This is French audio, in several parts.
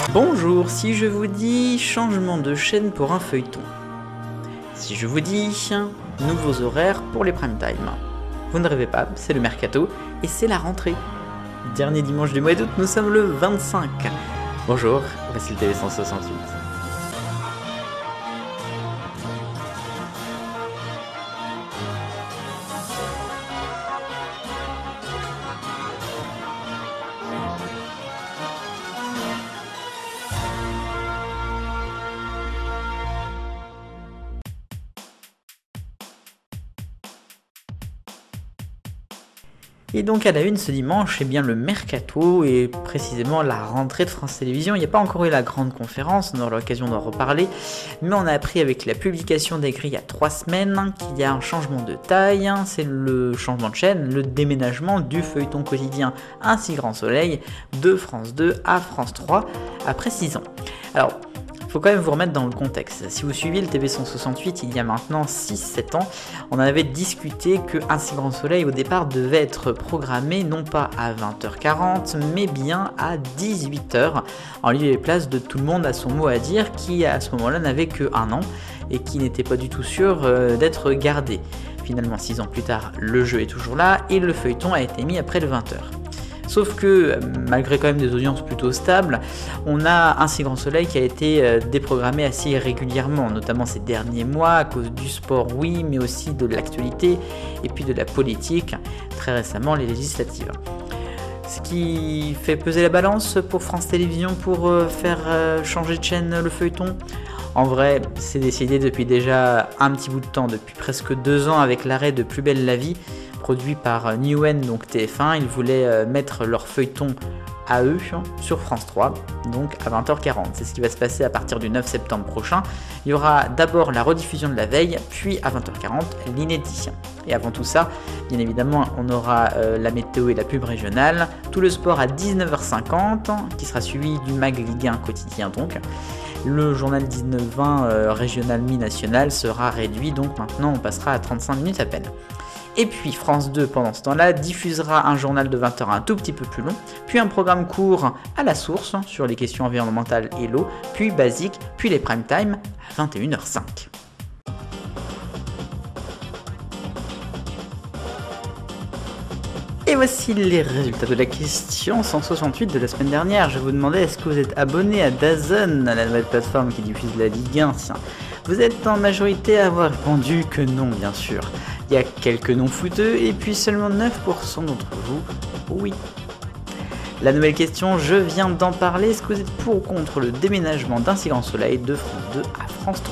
Bonjour, si je vous dis changement de chaîne pour un feuilleton, si je vous dis nouveaux horaires pour les prime time, vous ne rêvez pas, c'est le mercato et c'est la rentrée. Dernier dimanche du mois d'août, nous sommes le 25. Bonjour, voici le TV 168. Et donc à la une ce dimanche, eh bien le mercato et précisément la rentrée de France Télévisions. Il n'y a pas encore eu la grande conférence, on aura l'occasion d'en reparler, mais on a appris avec la publication des grilles il y a 3 semaines qu'il y a un changement de taille, c'est le changement de chaîne, le déménagement du feuilleton quotidien Un si grand soleil de France 2 à France 3 après 6 ans. Alors, il faut quand même vous remettre dans le contexte. Si vous suiviez le TV 168 il y a maintenant 6-7 ans, on avait discuté que Un si grand soleil au départ devait être programmé non pas à 20h40 mais bien à 18h, en lieu et place de Tout le monde a son mot à dire qui à ce moment-là n'avait que 1 an et qui n'était pas du tout sûr d'être gardé. Finalement 6 ans plus tard, le jeu est toujours là et le feuilleton a été mis après le 20h. Sauf que, malgré quand même des audiences plutôt stables, on a Un si grand soleil qui a été déprogrammé assez régulièrement, notamment ces derniers mois, à cause du sport, oui, mais aussi de l'actualité, et puis de la politique, très récemment les législatives. Ce qui fait peser la balance pour France Télévisions pour faire changer de chaîne le feuilleton. En vrai, c'est décidé depuis déjà un petit bout de temps, depuis presque 2 ans avec l'arrêt de Plus belle la vie, produit par Newen, donc TF1, ils voulaient mettre leur feuilleton à eux sur France 3, donc à 20h40. C'est ce qui va se passer à partir du 9 septembre prochain. Il y aura d'abord la rediffusion de la veille, puis à 20h40, l'inédit. Et avant tout ça, bien évidemment, on aura la météo et la pub régionale, tout le sport à 19h50, qui sera suivi du Mag Ligue 1 quotidien donc. Le journal 19-20 régional mi-national sera réduit, donc maintenant on passera à 35 minutes à peine. Et puis France 2 pendant ce temps-là diffusera un journal de 20h un tout petit peu plus long, puis un programme court à la source sur les questions environnementales et l'eau, puis basique, puis les prime time à 21h05. Et voici les résultats de la question 168 de la semaine dernière. Je vous demandais est-ce que vous êtes abonné à DAZN, la nouvelle plateforme qui diffuse la Ligue 1. Vous êtes en majorité à avoir répondu que non, bien sûr. Il y a quelques non fouteux et puis seulement 9% d'entre vous, oui. La nouvelle question, je viens d'en parler. Est-ce que vous êtes pour ou contre le déménagement d'Un si grand soleil de France 2 à France 3 ?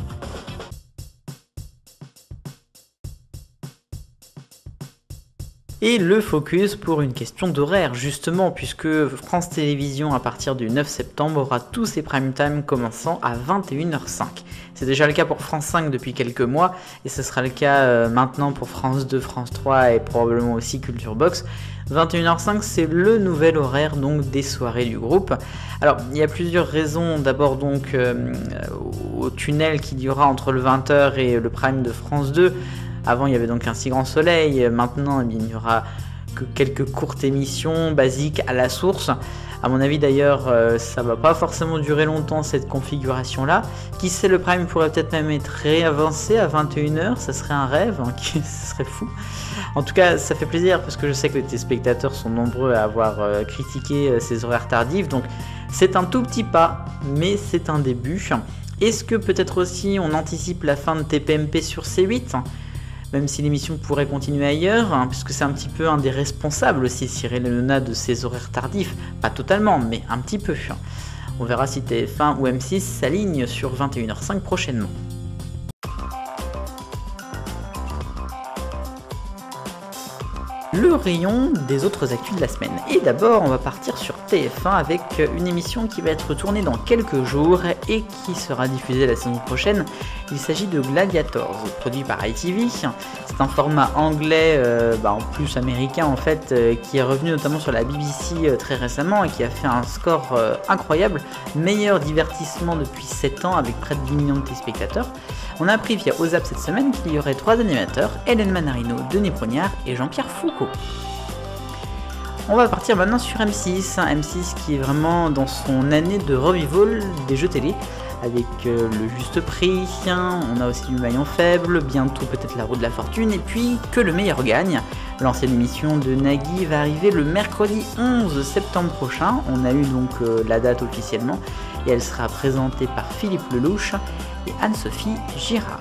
Et le focus pour une question d'horaire, justement, puisque France Télévisions, à partir du 9 septembre, aura tous ses prime time commençant à 21h05. C'est déjà le cas pour France 5 depuis quelques mois, et ce sera le cas maintenant pour France 2, France 3 et probablement aussi Culture Box. 21h05, c'est le nouvel horaire donc des soirées du groupe. Alors, il y a plusieurs raisons. D'abord donc au tunnel qu'il y aura entre le 20h et le prime de France 2. Avant, il y avait donc Un si grand soleil. Maintenant, il n'y aura que quelques courtes émissions basiques à la source. À mon avis, d'ailleurs, ça va pas forcément durer longtemps cette configuration-là. Qui sait, le prime pourrait peut-être même être réavancé à 21h. Ça serait un rêve, ce serait fou. En tout cas, ça fait plaisir parce que je sais que les téléspectateurs sont nombreux à avoir critiqué ces horaires tardifs. Donc, c'est un tout petit pas, mais c'est un début. Est-ce que peut-être aussi on anticipe la fin de TPMP sur C8 ? Même si l'émission pourrait continuer ailleurs, puisque c'est un petit peu un des responsables aussi, Cyril Hanouna, de ces horaires tardifs. Pas totalement, mais un petit peu. On verra si TF1 ou M6 s'alignent sur 21h05 prochainement. Le rayon des autres actus de la semaine. Et d'abord, on va partir sur TF1 avec une émission qui va être tournée dans quelques jours et qui sera diffusée la saison prochaine. Il s'agit de Gladiators, produit par ITV. C'est un format anglais, en plus américain en fait, qui est revenu notamment sur la BBC très récemment et qui a fait un score incroyable. Meilleur divertissement depuis 7 ans avec près de 10 millions de téléspectateurs. On a appris via OZAP cette semaine qu'il y aurait 3 animateurs, Hélène Manarino, Denis Brognard et Jean-Pierre Foucault. On va partir maintenant sur M6, M6 qui est vraiment dans son année de revival des jeux télé, avec le juste prix, on a aussi du maillon faible, bientôt peut-être la roue de la fortune, et puis Que le meilleur gagne. L'ancienne émission de Nagui va arriver le mercredi 11 septembre prochain, on a eu donc la date officiellement, et elle sera présentée par Philippe Lelouch et Anne-Sophie Girard.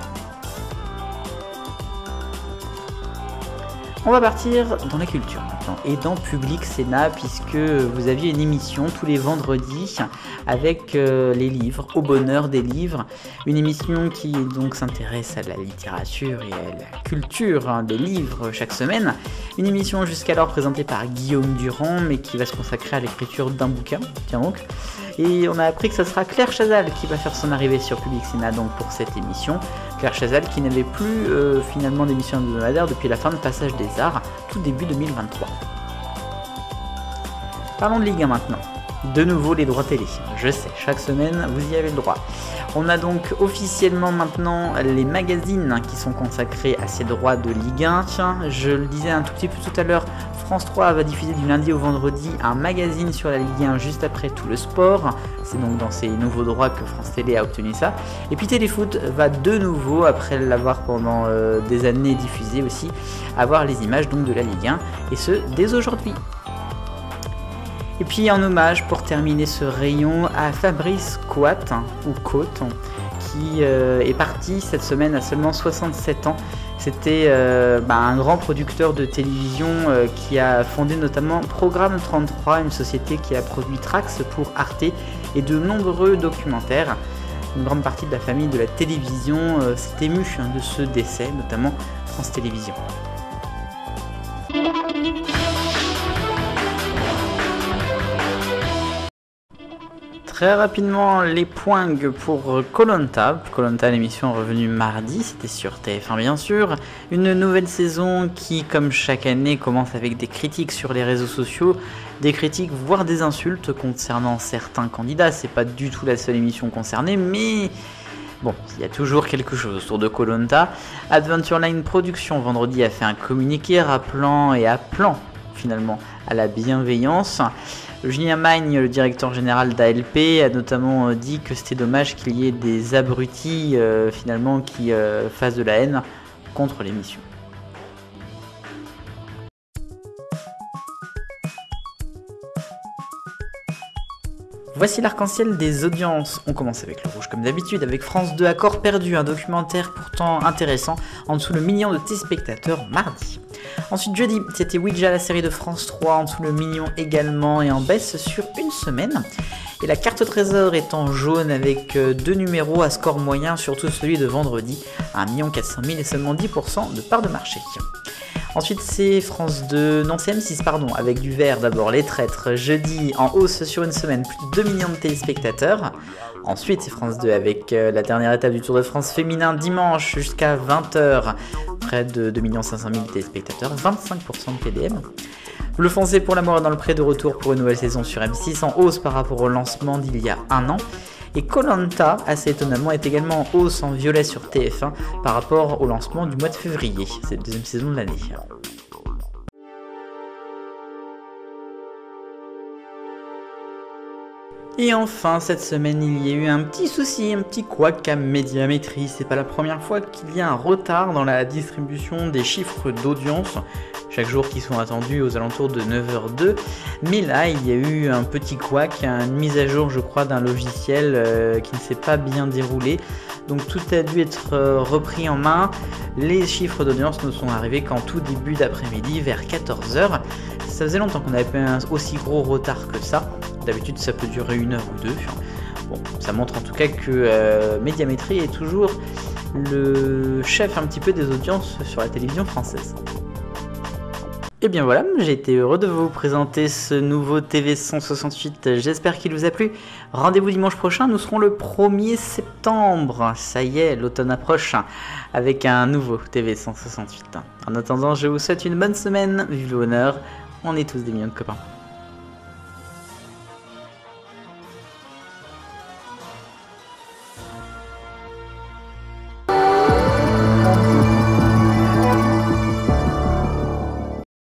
On va partir dans la culture maintenant et dans Public Sénat, puisque vous aviez une émission tous les vendredis avec les livres, au bonheur des livres. Une émission qui donc s'intéresse à la littérature et à la culture des livres chaque semaine. Une émission jusqu'alors présentée par Guillaume Durand, mais qui va se consacrer à l'écriture d'un bouquin, tiens donc. Et on a appris que ce sera Claire Chazal qui va faire son arrivée sur Public Sénat donc pour cette émission. Claire Chazal qui n'avait plus finalement d'émission hebdomadaire depuis la fin de Passage des Arts, tout début 2023. Parlons de Ligue 1 maintenant. De nouveau les droits télé. Je sais, chaque semaine vous y avez le droit. On a donc officiellement maintenant les magazines qui sont consacrés à ces droits de Ligue 1. Tiens, je le disais un tout petit peu tout à l'heure, France 3 va diffuser du lundi au vendredi un magazine sur la Ligue 1 juste après tout le sport. C'est donc dans ces nouveaux droits que France Télé a obtenu ça. Et puis Téléfoot va de nouveau, après l'avoir pendant des années diffusé aussi, avoir les images donc de la Ligue 1, et ce dès aujourd'hui. Et puis en hommage pour terminer ce rayon à Fabrice Coatte, ou Côte, qui est parti cette semaine à seulement 67 ans. C'était un grand producteur de télévision qui a fondé notamment Programme 33, une société qui a produit Trax pour Arte et de nombreux documentaires. Une grande partie de la famille de la télévision s'est émue de ce décès, notamment France Télévisions. Très rapidement, les points pour Koh-Lanta. Koh-Lanta, l'émission revenue mardi, c'était sur TF1 bien sûr. Une nouvelle saison qui, comme chaque année, commence avec des critiques sur les réseaux sociaux, des critiques voire des insultes concernant certains candidats. C'est pas du tout la seule émission concernée, mais bon, il y a toujours quelque chose autour de Koh-Lanta. Adventureline Productions vendredi a fait un communiqué appelant finalement à la bienveillance. Julien Magne, le directeur général d'ALP, a notamment dit que c'était dommage qu'il y ait des abrutis finalement qui fassent de la haine contre l'émission. Voici l'arc-en-ciel des audiences. On commence avec le rouge comme d'habitude, avec France 2 Accord perdu, un documentaire pourtant intéressant, en dessous le million de téléspectateurs mardi. Ensuite jeudi, c'était Ouija, la série de France 3, en dessous le million également et en baisse sur une semaine. Et la carte trésor est en jaune avec deux numéros à score moyen, surtout celui de vendredi, 1 400 000 et seulement 10% de part de marché. Ensuite c'est France 2, non c'est M6 pardon, avec du vert d'abord, Les Traîtres, jeudi en hausse sur une semaine, plus de 2 millions de téléspectateurs. Ensuite c'est France 2 avec la dernière étape du Tour de France féminin dimanche jusqu'à 20h, près de 2 500 000 téléspectateurs, 25% de TDM. Le foncé pour l'amour est dans le pré de retour pour une nouvelle saison sur M6 en hausse par rapport au lancement d'il y a un an. Et Koh-Lanta, assez étonnamment, est également en hausse en violet sur TF1 par rapport au lancement du mois de février. C'est la deuxième saison de l'année. Et enfin, cette semaine, il y a eu un petit souci, un petit couac à Médiamétrie. C'est pas la première fois qu'il y a un retard dans la distribution des chiffres d'audience, chaque jour qui sont attendus aux alentours de 9h02. Mais là, il y a eu un petit couac, une mise à jour, je crois, d'un logiciel qui ne s'est pas bien déroulé. Donc tout a dû être repris en main. Les chiffres d'audience ne sont arrivés qu'en tout début d'après-midi, vers 14h. Ça faisait longtemps qu'on n'avait pas un aussi gros retard que ça. D'habitude, ça peut durer 1 heure ou 2. Bon, ça montre en tout cas que Médiamétrie est toujours le chef un petit peu des audiences sur la télévision française. Et bien voilà, j'ai été heureux de vous présenter ce nouveau TV 168, j'espère qu'il vous a plu. Rendez-vous dimanche prochain, nous serons le 1er septembre, ça y est, l'automne approche, avec un nouveau TV 168. En attendant, je vous souhaite une bonne semaine, vive le bonheur, on est tous des millions de copains.